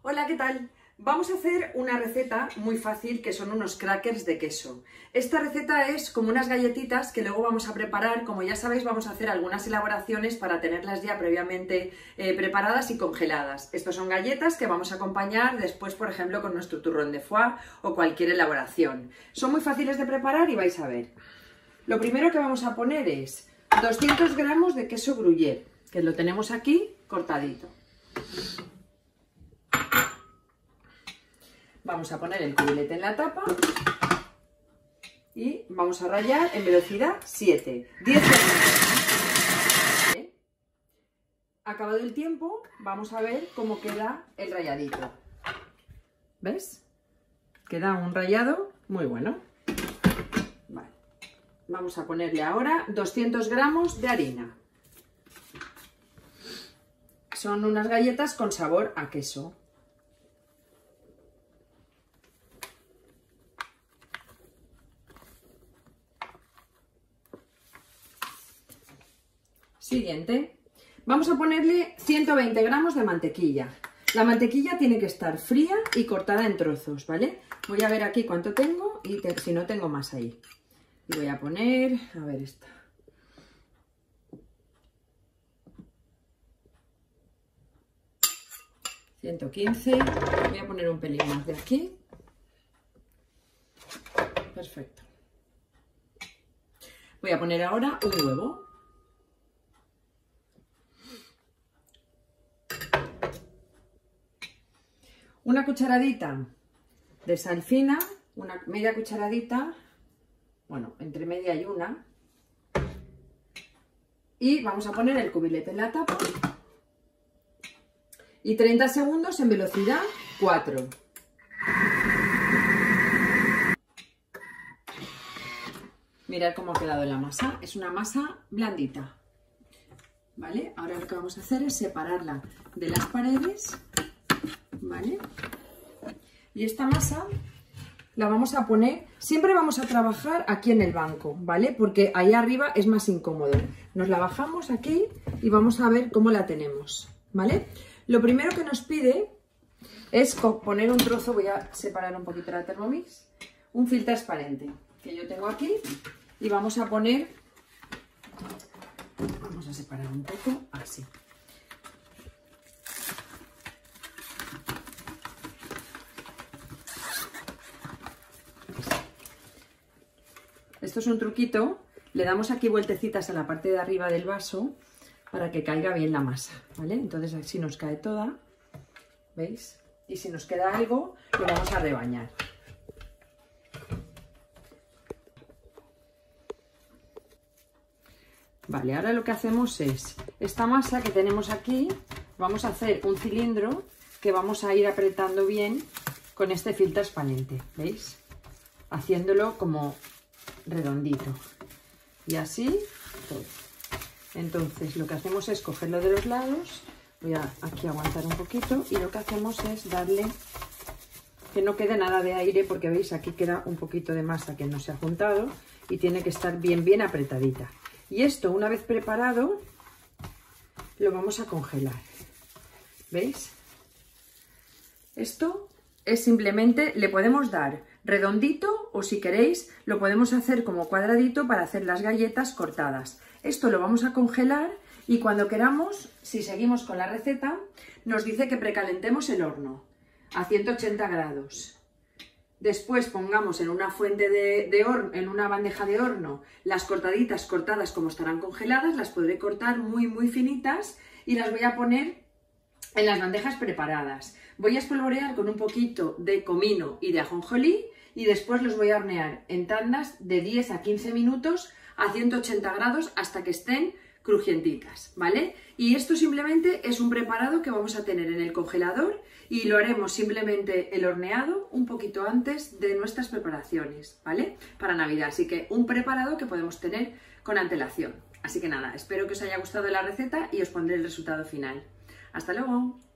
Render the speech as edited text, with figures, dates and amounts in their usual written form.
Hola, ¿qué tal? Vamos a hacer una receta muy fácil que son unos crackers de queso. Esta receta es como unas galletitas que luego vamos a preparar. Como ya sabéis, vamos a hacer algunas elaboraciones para tenerlas ya previamente preparadas y congeladas. Estos son galletas que vamos a acompañar después, por ejemplo, con nuestro turrón de foie o cualquier elaboración. Son muy fáciles de preparar y vais a ver. Lo primero que vamos a poner es 200 gramos de queso gruyère, que lo tenemos aquí cortadito. Vamos a poner el cubilete en la tapa y vamos a rallar en velocidad 7, 10 segundos. Acabado el tiempo, vamos a ver cómo queda el ralladito. ¿Ves? Queda un rallado muy bueno. Vale. Vamos a ponerle ahora 200 gramos de harina. Son unas galletas con sabor a queso. Siguiente, vamos a ponerle 120 gramos de mantequilla. La mantequilla tiene que estar fría y cortada en trozos, ¿vale? Voy a ver aquí cuánto tengo y si no tengo más ahí. Y voy a poner, a ver esta. $115, voy a poner un pelín más de aquí. Perfecto. Voy a poner ahora un huevo. Una cucharadita de sal fina, una media cucharadita, bueno, entre media y una. Y vamos a poner el cubilete en la tapa. Y 30 segundos en velocidad 4. Mirad cómo ha quedado la masa. Es una masa blandita. ¿Vale? Ahora lo que vamos a hacer es separarla de las paredes. ¿Vale? Y esta masa la vamos a poner, siempre vamos a trabajar aquí en el banco, ¿vale? Porque ahí arriba es más incómodo. Nos la bajamos aquí y vamos a ver cómo la tenemos, ¿vale? Lo primero que nos pide es poner un trozo, voy a separar un poquito la Thermomix, un fil transparente que yo tengo aquí y vamos a poner, vamos a separar un poco, así. Esto es un truquito, le damos aquí vueltecitas a la parte de arriba del vaso para que caiga bien la masa, ¿vale? Entonces así nos cae toda, ¿veis? Y si nos queda algo, lo vamos a rebañar. Vale, ahora lo que hacemos es, esta masa que tenemos aquí, vamos a hacer un cilindro que vamos a ir apretando bien con este fil transparente, ¿veis? Haciéndolo como redondito y así todo. Entonces lo que hacemos es cogerlo de los lados, voy a aquí aguantar un poquito y lo que hacemos es darle que no quede nada de aire porque veis aquí queda un poquito de masa que no se ha juntado y tiene que estar bien apretadita. Y esto una vez preparado lo vamos a congelar, ¿veis? Esto es simplemente, le podemos dar redondito o si queréis lo podemos hacer como cuadradito para hacer las galletas cortadas. Esto lo vamos a congelar y cuando queramos, si seguimos con la receta, nos dice que precalentemos el horno a 180 grados. Después pongamos en una fuente de horno, en una bandeja de horno, las cortaditas cortadas como estarán congeladas, las podré cortar muy finitas y las voy a poner en las bandejas preparadas. Voy a espolvorear con un poquito de comino y de ajonjolí y después los voy a hornear en tandas de 10 a 15 minutos a 180 grados hasta que estén crujientitas, ¿vale? Y esto simplemente es un preparado que vamos a tener en el congelador y lo haremos simplemente el horneado un poquito antes de nuestras preparaciones, ¿vale? Para Navidad, así que un preparado que podemos tener con antelación. Así que nada, espero que os haya gustado la receta y os pondré el resultado final. ¡Hasta luego!